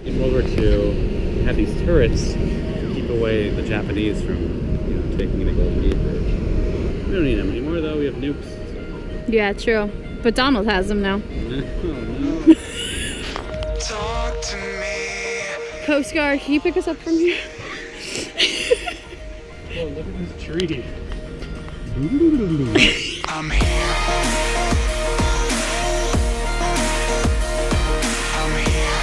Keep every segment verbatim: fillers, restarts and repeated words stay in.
In World War Two, we had these turrets to keep away the Japanese from, you know, taking the Golden Gate Bridge. We don't need them anymore, though. We have nukes. Yeah, true. But Donald has them now. Oh, no. Talk to me. Coast Guard, can you pick us up from here? Oh, look at this tree. I'm here. I'm here.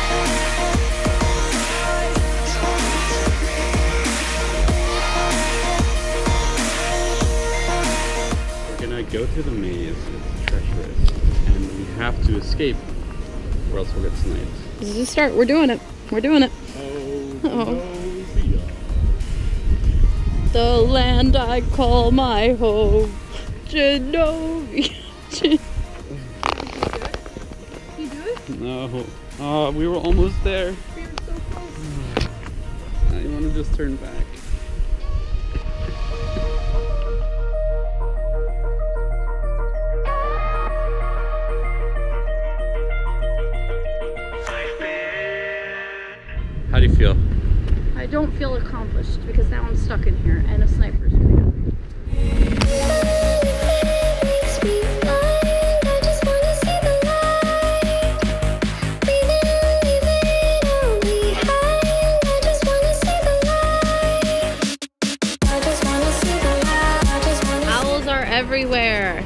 Talk to me. We're gonna go through the maze. It's treacherous. And we have to escape, or else we'll get sniped. This is a start. We're doing it. We're doing it. Oh, Uh-oh. no, The land I call my home. Genovia. You do it? No. Oh, we were almost there. We were so close. I want to just turn back. How do you feel? I don't feel accomplished because now I'm stuck in here and a sniper's shooting at me. Owls are everywhere.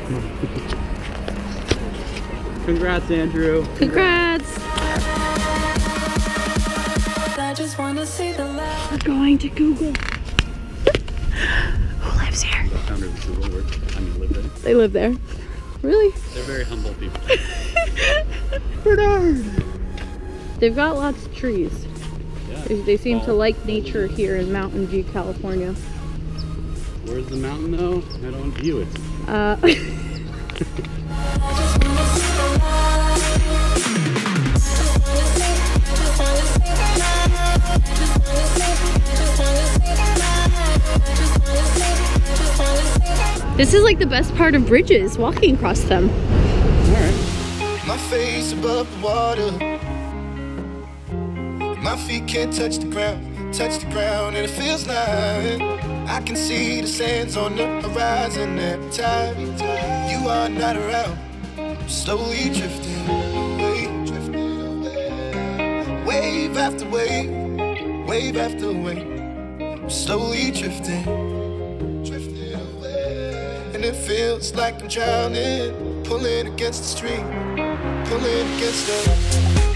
Congrats, Andrew. Congrats. I just wanna see the light. We're going to Google. Who lives here? The founder of Google works. I mean, live there. They live there. Really? They're very humble people. Bernard. They've got lots of trees. Yeah. They, they seem to All- like nature here in Mountain View, California. Where's the mountain though? I don't view it. Uh, This is like the best part of bridges, walking across them. Alright. My face above the water. My feet can't touch the ground, touch the ground, and it feels like I can see the sands on the horizon every time you are not around. I'm slowly drifting away, drifting away. Wave after wave, wave after wave. I'm slowly drifting, drifting away. And it feels like I'm drowning, pulling against the stream, pulling against the